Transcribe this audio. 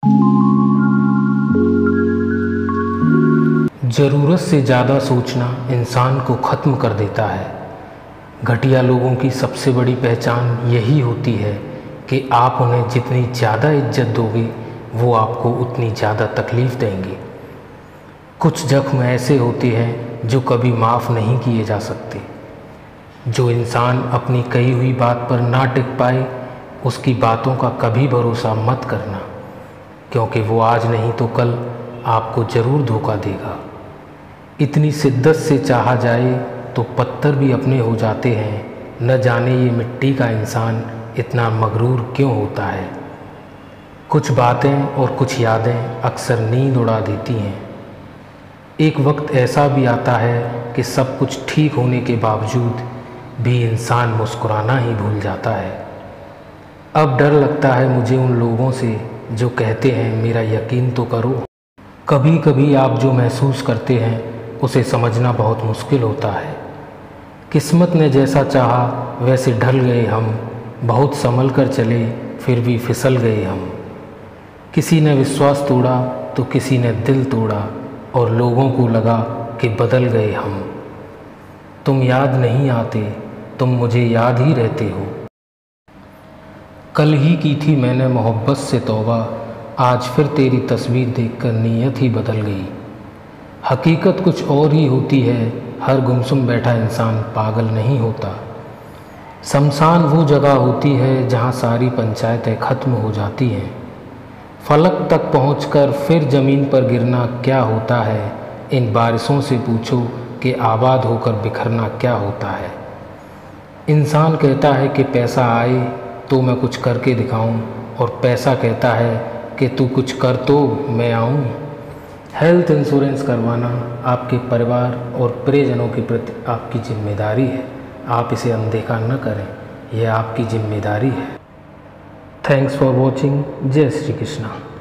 ज़रूरत से ज़्यादा सोचना इंसान को ख़त्म कर देता है। घटिया लोगों की सबसे बड़ी पहचान यही होती है कि आप उन्हें जितनी ज़्यादा इज्जत दोगे वो आपको उतनी ज़्यादा तकलीफ़ देंगे। कुछ ज़ख्म ऐसे होते हैं जो कभी माफ़ नहीं किए जा सकते। जो इंसान अपनी कही हुई बात पर ना टिक पाए उसकी बातों का कभी भरोसा मत करना, क्योंकि वो आज नहीं तो कल आपको ज़रूर धोखा देगा। इतनी शिद्दत से चाहा जाए तो पत्थर भी अपने हो जाते हैं। न जाने ये मिट्टी का इंसान इतना मगरूर क्यों होता है। कुछ बातें और कुछ यादें अक्सर नींद उड़ा देती हैं। एक वक्त ऐसा भी आता है कि सब कुछ ठीक होने के बावजूद भी इंसान मुस्कुराना ही भूल जाता है। अब डर लगता है मुझे उन लोगों से जो कहते हैं मेरा यकीन तो करो। कभी कभी आप जो महसूस करते हैं उसे समझना बहुत मुश्किल होता है। किस्मत ने जैसा चाहा वैसे ढल गए हम, बहुत संभल कर चले फिर भी फिसल गए हम। किसी ने विश्वास तोड़ा तो किसी ने दिल तोड़ा और लोगों को लगा कि बदल गए हम। तुम याद नहीं आते, तुम मुझे याद ही रहते हो। कल ही की थी मैंने मोहब्बत से तौबा, आज फिर तेरी तस्वीर देखकर नीयत ही बदल गई। हकीकत कुछ और ही होती है, हर गुमसुम बैठा इंसान पागल नहीं होता। शमशान वो जगह होती है जहाँ सारी पंचायतें ख़त्म हो जाती हैं। फलक तक पहुंचकर फिर ज़मीन पर गिरना क्या होता है, इन बारिशों से पूछो कि आबाद होकर बिखरना क्या होता है। इंसान कहता है कि पैसा आए तो मैं कुछ करके दिखाऊं, और पैसा कहता है कि तू कुछ कर तो मैं आऊं। हेल्थ इंश्योरेंस करवाना आपके परिवार और प्रियजनों के प्रति आपकी जिम्मेदारी है। आप इसे अनदेखा न करें, यह आपकी जिम्मेदारी है। Thanks for watching. जय श्री कृष्णा।